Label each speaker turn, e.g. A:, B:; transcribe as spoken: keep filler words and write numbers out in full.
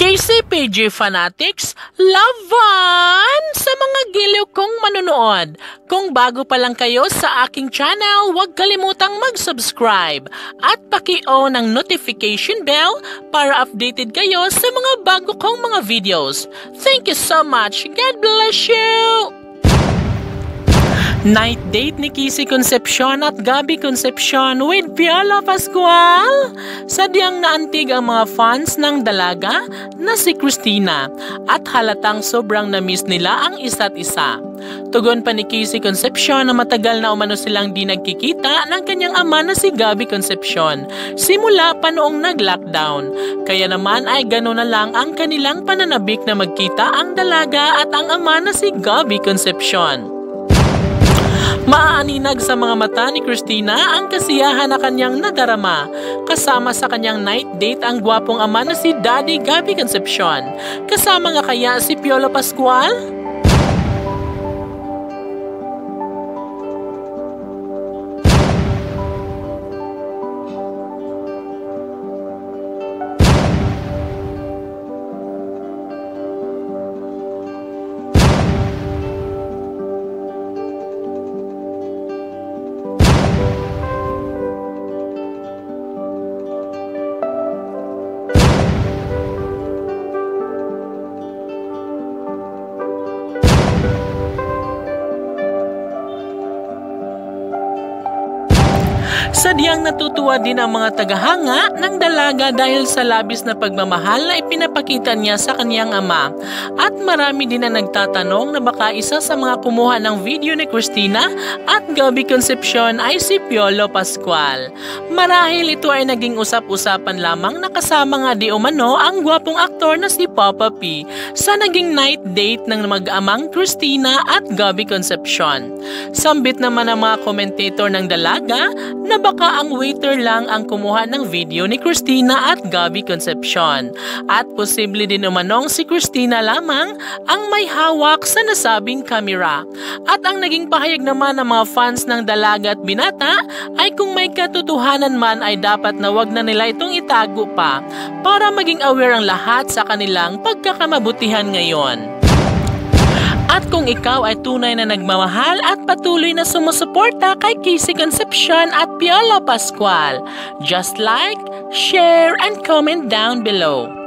A: K C P G Fanatics, laban sa mga giliw kong manonood. Kung bago pa lang kayo sa aking channel, huwag kalimutang mag-subscribe at paki-on ang notification bell para updated kayo sa mga bago kong mga videos. Thank you so much. God bless you! Night date ni Kissy Concepcion at Gabby Concepcion with Piolo Pascual. Sadyang naantig ang mga fans ng dalaga na si Christina at halatang sobrang na-miss nila ang isa't isa. Tugon pa ni Kissy Concepcion na matagal na umano silang di nagkikita ng kanyang ama na si Gabby Concepcion simula pa noong nag-lockdown. Kaya naman ay gano'n na lang ang kanilang pananabik na magkita ang dalaga at ang ama na si Gabby Concepcion. Maaaninag sa mga mata ni Christina ang kasiyahan na kanyang nadarama. Kasama sa kanyang night date ang gwapong ama na si Daddy Gabby Concepcion. Kasama nga kaya si Piolo Pascual? Sadyang natutuwa din ang mga tagahanga ng dalaga dahil sa labis na pagmamahal na ipinapakita niya sa kanyang ama. At marami din na nagtatanong na baka isa sa mga kumuha ng video ni Christina at Gabby Concepcion ay si Piolo Pascual. Marahil ito ay naging usap-usapan lamang na kasama nga di umano ang gwapong aktor na si Papa P sa naging night date ng mag-amang Christina at Gabby Concepcion. Sambit naman ang mga commentator ng dalaga na baka ang waiter lang ang kumuha ng video ni Christina at Gabby Concepcion. At posible din umanong si Christina lamang ang may hawak sa nasabing kamera. At ang naging pahayag naman ng mga fans ng dalaga at binata ay kung may katotohanan man ay dapat na wag na nila itong itago pa para maging aware ang lahat sa kanilang pagkakamabutihan ngayon. At kung ikaw ay tunay na nagmamahal at patuloy na sumusuporta kay Kissy Concepcion at Piolo Pascual, just like, share, and comment down below.